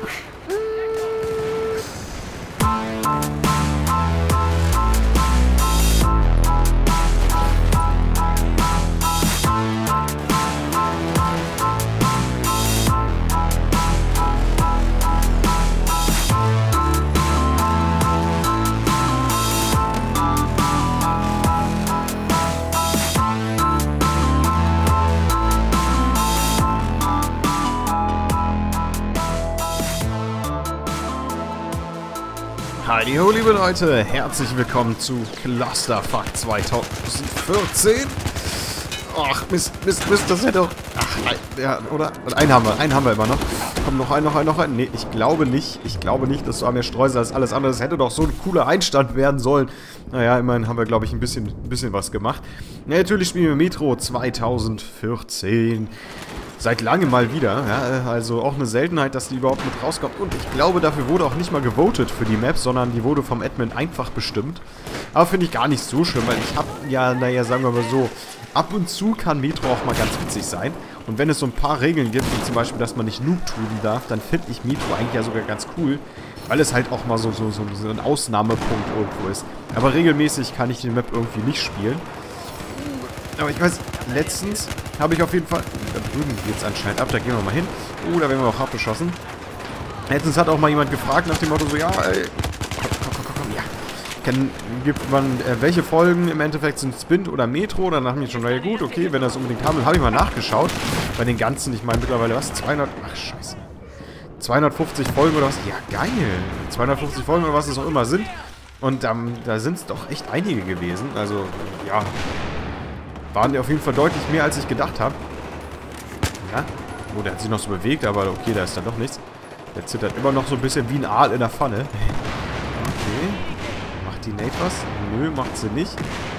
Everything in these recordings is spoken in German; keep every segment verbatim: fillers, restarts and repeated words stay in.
Hallo liebe Leute, herzlich willkommen zu Clusterfuck zweitausendvierzehn. Ach, Mist, Mist, Mist, das hätte doch... Ach, ja, oder? Einen haben wir, einen haben wir immer noch. Kommt noch ein, noch ein, noch ein. Nee, ich glaube nicht. Ich glaube nicht, dass du an mir streust als alles andere. Das hätte doch so ein cooler Einstand werden sollen. Naja, immerhin haben wir, glaube ich, ein bisschen, ein bisschen was gemacht. Ja, natürlich spielen wir Metro zweitausendvierzehn. Seit langem mal wieder, ja, also auch eine Seltenheit, dass die überhaupt mit rauskommt. Und ich glaube, dafür wurde auch nicht mal gewotet für die Map, sondern die wurde vom Admin einfach bestimmt. Aber finde ich gar nicht so schlimm, weil ich habe ja, naja, sagen wir mal so, ab und zu kann Metro auch mal ganz witzig sein. Und wenn es so ein paar Regeln gibt, wie zum Beispiel, dass man nicht Noob tunen darf, dann finde ich Metro eigentlich ja sogar ganz cool, weil es halt auch mal so, so, so, so ein Ausnahmepunkt irgendwo ist. Aber regelmäßig kann ich die Map irgendwie nicht spielen. Aber ich weiß, letztens habe ich auf jeden Fall... Da drüben geht es anscheinend ab, da gehen wir mal hin. Oh, da werden wir auch abgeschossen. Letztens hat auch mal jemand gefragt nach dem Motto so, ja, ey, komm, komm, komm, komm, komm, ja. Kann, gibt man, äh, welche Folgen im Endeffekt sind Spint oder Metro? Dann dachte ich schon, naja gut, okay, wenn das unbedingt haben will, habe ich mal nachgeschaut. Bei den ganzen, ich meine mittlerweile, was? zweihundert... Ach, scheiße. zweihundertfünfzig Folgen oder was? Ja, geil. zweihundertfünfzig Folgen oder was es auch immer sind. Und ähm, da sind es doch echt einige gewesen. Also, ja... Waren die auf jeden Fall deutlich mehr, als ich gedacht habe. Ja. Oh, der hat sich noch so bewegt, aber okay, da ist dann doch nichts. Der zittert immer noch so ein bisschen wie ein Aal in der Pfanne. Okay. Macht die Nate was? Nö, macht sie nicht.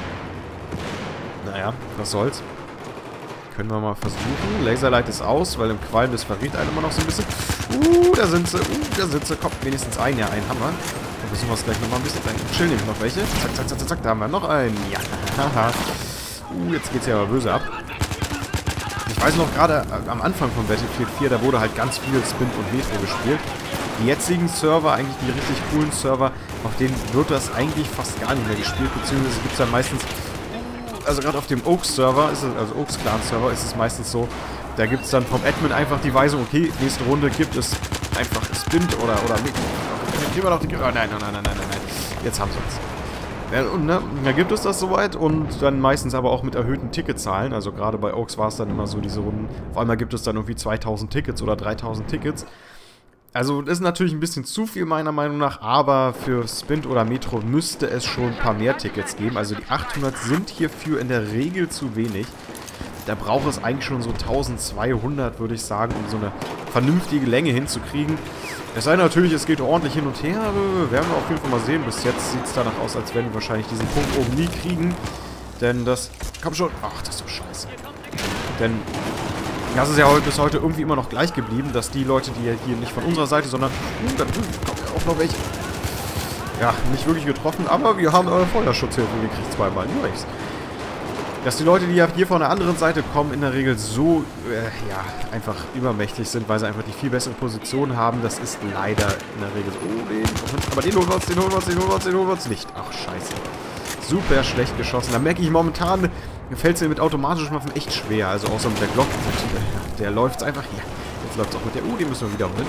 Naja, was soll's. Können wir mal versuchen. Laserlight ist aus, weil im Qualm das verrät einen immer noch so ein bisschen. Uh, da sind sie. Uh, da sind sie. Kommt wenigstens ein. Ja, einen haben wir. Dann versuchen wir es gleich nochmal ein bisschen. Dann chillen nämlich noch welche. Zack, zack, zack, zack, zack. Da haben wir noch einen. Ja, haha. Uh, jetzt geht's ja aber böse ab. Ich weiß noch, gerade am Anfang von Battlefield vier, da wurde halt ganz viel Spint und Metro gespielt. Die jetzigen Server, eigentlich die richtig coolen Server, auf denen wird das eigentlich fast gar nicht mehr gespielt, beziehungsweise gibt es dann meistens, also gerade auf dem Oaks-Server, also Oaks-Clan-Server, ist es meistens so, da gibt es dann vom Admin einfach die Weisung, okay, nächste Runde gibt es einfach Spint oder, oder Metro. Gehen wir doch die... Oh, nein, nein, nein, nein, nein, nein, jetzt haben sie uns. Ja, und ne, da gibt es das soweit und dann meistens aber auch mit erhöhten Ticketzahlen. Also gerade bei Oaks war es dann immer so diese Runden. Auf einmal gibt es dann irgendwie zweitausend Tickets oder dreitausend Tickets. Also das ist natürlich ein bisschen zu viel meiner Meinung nach, aber für Spint oder Metro müsste es schon ein paar mehr Tickets geben. Also die achthundert sind hierfür in der Regel zu wenig. Da braucht es eigentlich schon so eintausendzweihundert, würde ich sagen, um so eine vernünftige Länge hinzukriegen. Es sei natürlich, es geht ordentlich hin und her, werden wir auf jeden Fall mal sehen. Bis jetzt sieht es danach aus, als werden wir wahrscheinlich diesen Punkt oben nie kriegen. Denn das... Komm schon. Ach, das ist so scheiße. Denn das ist ja heute, bis heute irgendwie immer noch gleich geblieben, dass die Leute, die hier nicht von unserer Seite, sondern... Uh, da drüben kommen ja auch noch welche. Ja, nicht wirklich getroffen, aber wir haben äh, Feuerschutzhilfe gekriegt zweimal. Nice. Dass die Leute, die ja hier von der anderen Seite kommen, in der Regel so, äh, ja, einfach übermächtig sind, weil sie einfach die viel bessere Position haben, das ist leider in der Regel so. Oh, den, aber den holen wir uns, den holen wir uns, den holen wir uns, den holen wir uns nicht. Ach, scheiße. Super schlecht geschossen. Da merke ich momentan, mir fällt es mir mit automatischen Waffen echt schwer. Also außer mit der Glock. Der, der läuft einfach hier. Jetzt läuft es auch mit der... Uh, den müssen wir wiederholen.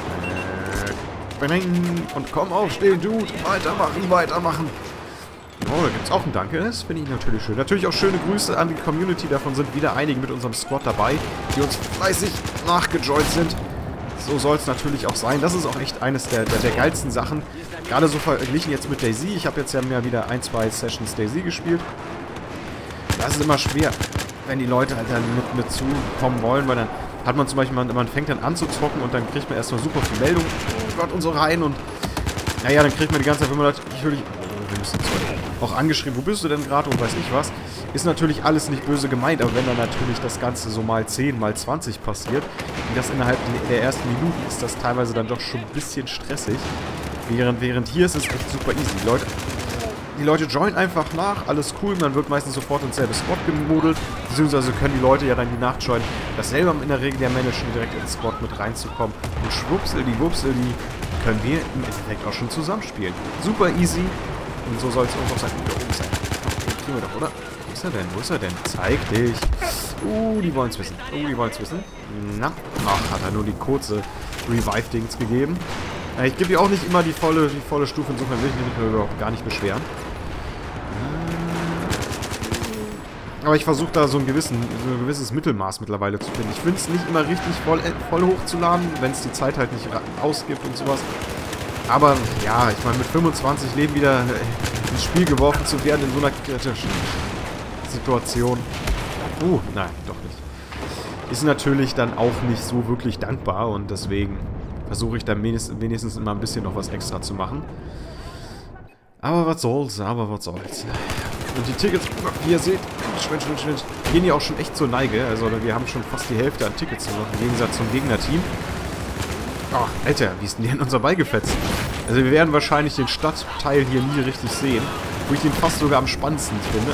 Äh, und komm aufstehen, Dude. Weitermachen, weitermachen. Oh, da gibt es auch ein Danke. Das finde ich natürlich schön. Natürlich auch schöne Grüße an die Community. Davon sind wieder einige mit unserem Squad dabei, die uns fleißig nachgejoint sind. So soll es natürlich auch sein. Das ist auch echt eines der, der, der geilsten Sachen. Gerade so verglichen jetzt mit DayZ. Ich habe jetzt ja mehr wieder ein, zwei Sessions DayZ gespielt. Das ist immer schwer, wenn die Leute halt dann mit, mit zukommen wollen, weil dann hat man zum Beispiel, man, man fängt dann an zu zocken und dann kriegt man erstmal super viel Meldung. Oh Gott, und so rein und naja, dann kriegt man die ganze Zeit, wenn man das, ich will, oh, wir müssen auch angeschrieben, wo bist du denn gerade und weiß ich was. Ist natürlich alles nicht böse gemeint, aber wenn dann natürlich das Ganze so mal zehn, mal zwanzig passiert, und das innerhalb der ersten Minuten, ist das teilweise dann doch schon ein bisschen stressig. Während, während hier ist es echt super easy. Die Leute, die Leute joinen einfach nach, alles cool, man wird meistens sofort ins selbe Squad gemodelt, beziehungsweise können die Leute ja dann die Nacht joinen, das selber in der Regel ja managen, direkt ins Squad mit reinzukommen. Und schwuppsel, die Wupsel, die können wir im Endeffekt auch schon zusammenspielen. Super easy. Und so soll es auch sein. Da oben sein. Den kriegen wir doch, oder? Wo ist er denn? Wo ist er denn? Zeig dich. Uh, die wollen es wissen. Uh, die wollen es wissen. Na, ach, hat er nur die kurze Revive-Dings gegeben. Ja, ich gebe ja auch nicht immer die volle, die volle Stufe, insofern will ich mich überhaupt gar nicht beschweren. Aber ich versuche da so ein, gewissen, so ein gewisses Mittelmaß mittlerweile zu finden. Ich finde es nicht immer richtig voll, voll hochzuladen, wenn es die Zeit halt nicht ausgibt und sowas. Aber ja, ich meine, mit fünfundzwanzig Leben wieder ins Spiel geworfen zu werden in so einer kritischen Situation. Uh, nein, doch nicht. Ist natürlich dann auch nicht so wirklich dankbar und deswegen versuche ich dann wenigstens, wenigstens immer ein bisschen noch was extra zu machen. Aber was soll's, aber was soll's. Und die Tickets, wie ihr seht, schwind, schwind, schwind, gehen ja auch schon echt zur Neige. Also wir haben schon fast die Hälfte an Tickets noch, im Gegensatz zum Gegnerteam. Oh, Alter, wie ist denn der an uns vorbeigefetzt? Also wir werden wahrscheinlich den Stadtteil hier nie richtig sehen, wo ich den fast sogar am spannendsten finde.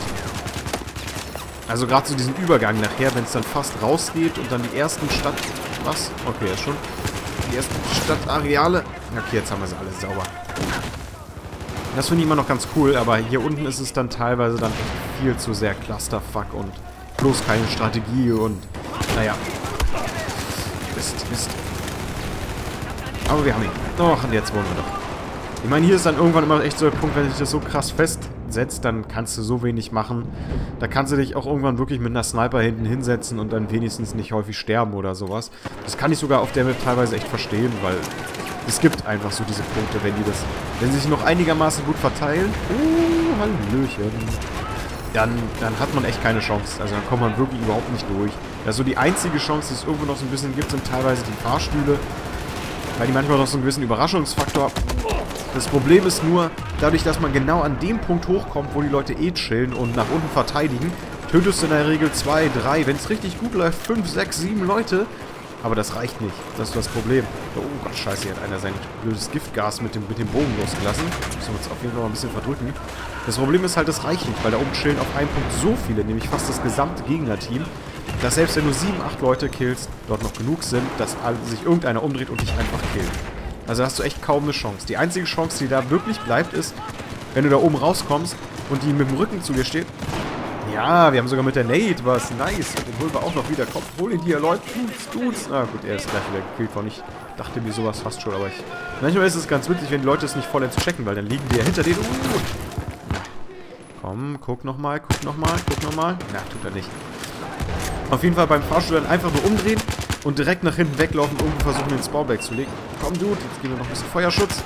Also gerade zu diesem Übergang nachher, wenn es dann fast rausgeht und dann die ersten Stadt... Was? Okay, ist schon. Die ersten Stadtareale... Okay, jetzt haben wir sie alle sauber. Das finde ich immer noch ganz cool, aber hier unten ist es dann teilweise dann echt viel zu sehr Clusterfuck und bloß keine Strategie und... Naja. Mist, Mist. Aber wir haben ihn. Doch, und jetzt wollen wir doch. Ich meine, hier ist dann irgendwann immer echt so der Punkt, wenn sich das so krass festsetzt, dann kannst du so wenig machen. Da kannst du dich auch irgendwann wirklich mit einer Sniper hinten hinsetzen und dann wenigstens nicht häufig sterben oder sowas. Das kann ich sogar auf der Map teilweise echt verstehen, weil es gibt einfach so diese Punkte, wenn die das, wenn sie sich noch einigermaßen gut verteilen. Oh, Hallöchen. Dann, dann hat man echt keine Chance. Also dann kommt man wirklich überhaupt nicht durch. Also die einzige Chance, die es irgendwo noch so ein bisschen gibt, sind teilweise die Fahrstühle. Weil die manchmal noch so einen gewissen Überraschungsfaktor. Das Problem ist nur, dadurch, dass man genau an dem Punkt hochkommt, wo die Leute eh chillen und nach unten verteidigen, tötest du in der Regel zwei, drei, wenn es richtig gut läuft, fünf, sechs, sieben Leute. Aber das reicht nicht. Das ist das Problem. Oh Gott, scheiße, hier hat einer sein blödes Giftgas mit dem, mit dem Bogen losgelassen. Müssen wir uns auf jeden Fall mal ein bisschen verdrücken. Das Problem ist halt, das reicht nicht, weil da oben chillen auf einem Punkt so viele, nämlich fast das gesamte Gegnerteam, dass selbst wenn du sieben, acht Leute killst, dort noch genug sind, dass sich irgendeiner umdreht und dich einfach killt. Also hast du echt kaum eine Chance. Die einzige Chance, die da wirklich bleibt, ist, wenn du da oben rauskommst und die mit dem Rücken zu dir steht. Ja, wir haben sogar mit der Nate was. Nice. Den holen wir auch noch wieder. Komm, hol ihn hier, Leute. Tut's, tut's. Ah gut, er ist gleich wieder gekillt worden. Ich dachte mir sowas fast schon, aber ich... Manchmal ist es ganz witzig, wenn die Leute es nicht vollends checken, weil dann liegen die ja hinter denen. Uh. Komm, guck nochmal, guck nochmal, guck nochmal. Na, tut er nicht. Auf jeden Fall beim Fahrstuhl dann einfach nur umdrehen und direkt nach hinten weglaufen, irgendwo versuchen, den Spawn wegzulegen. Komm, Dude, jetzt geben wir noch ein bisschen Feuerschutz.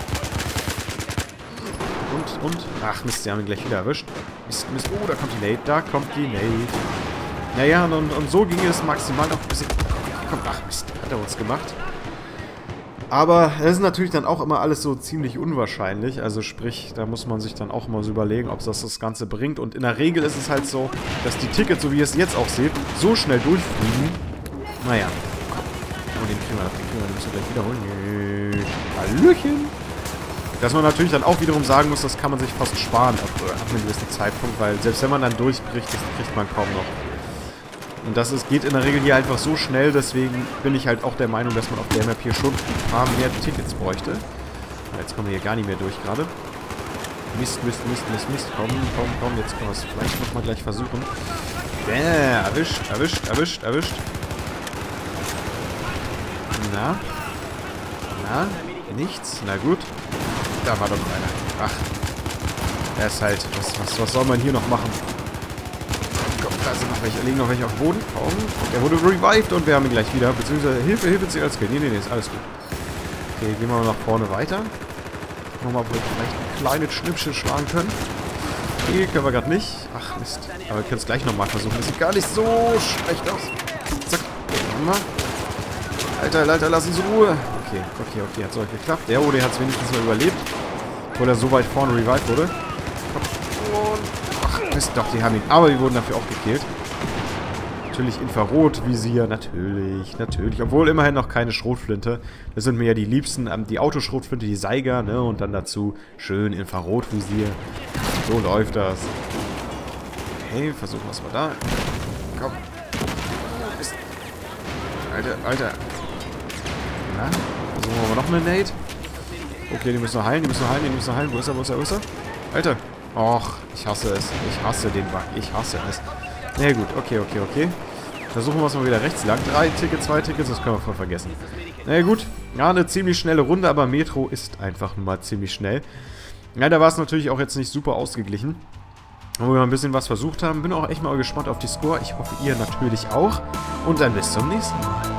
Und, und, ach Mist, sie haben ihn gleich wieder erwischt. Mist, Mist, oh, da kommt die Nate, da kommt die Nate. Naja, und, und so ging es maximal noch ein bisschen... Komm, ach Mist, hat er uns gemacht. Aber das ist natürlich dann auch immer alles so ziemlich unwahrscheinlich. Also sprich, da muss man sich dann auch mal so überlegen, ob das das Ganze bringt. Und in der Regel ist es halt so, dass die Tickets, so wie ihr es jetzt auch seht, so schnell durchfliegen. Naja. Oh, den kriegen wir noch, den kriegen wir, den müssen wir gleich wiederholen. Hallöchen! Dass man natürlich dann auch wiederum sagen muss, das kann man sich fast sparen ab, ab einem gewissen Zeitpunkt, weil selbst wenn man dann durchbricht, das kriegt man kaum noch. Und das ist, geht in der Regel hier einfach so schnell, deswegen bin ich halt auch der Meinung, dass man auf der Map hier schon ein paar mehr Tickets bräuchte. Jetzt kommen wir hier gar nicht mehr durch gerade. Mist, Mist, Mist, Mist, Mist. Komm, komm, komm, jetzt können wir es vielleicht nochmal gleich versuchen. Bäh, erwischt, erwischt, erwischt, erwischt. Na? Na? Nichts? Na gut. Da war doch noch einer. Ach. Er ist halt. Was, was, was soll man hier noch machen? Komm, da sind noch welche. Liegen noch welche auf dem Boden. Komm. Und er wurde revived und wir haben ihn gleich wieder. Beziehungsweise Hilfe, Hilfe zu als Kill. Nee, nee, nee, ist alles gut. Okay, gehen wir mal nach vorne weiter. Nochmal, ob wir vielleicht ein kleines Schnippchen schlagen können. Nee, können wir gerade nicht. Ach, Mist. Aber wir können es gleich nochmal versuchen. Das sieht gar nicht so schlecht aus. Zack. Machen wir. Alter, Alter, lass uns in Ruhe. Okay, okay, okay, hat so geklappt. Der Ode hat es wenigstens mal überlebt. Obwohl er so weit vorne revived wurde. Und, ach, Mist, doch, die haben ihn. Aber die wurden dafür auch gekillt. Natürlich Infrarotvisier, natürlich, natürlich. Obwohl immerhin noch keine Schrotflinte. Das sind mir ja die liebsten. Die Autoschrotflinte, die Seiger, ne? Und dann dazu schön Infrarotvisier. So läuft das. Okay, versuchen wir es mal da. Komm. Ist. Alter, Alter. Na, versuchen wir mal noch eine Nade. Okay, die müssen wir heilen, die müssen wir heilen, die müssen wir heilen. Wo ist er, wo ist er, wo ist er? Alter. Och, ich hasse es. Ich hasse den Bug. Ich hasse es. Na ja, gut, okay, okay, okay. Versuchen wir es mal wieder rechts lang. Drei Tickets, zwei Tickets, das können wir voll vergessen. Na ja, gut. Ja, eine ziemlich schnelle Runde, aber Metro ist einfach nur mal ziemlich schnell. Ja, da war es natürlich auch jetzt nicht super ausgeglichen. Wo wir ein bisschen was versucht haben. Bin auch echt mal gespannt auf die Score. Ich hoffe, ihr natürlich auch. Und dann bis zum nächsten Mal.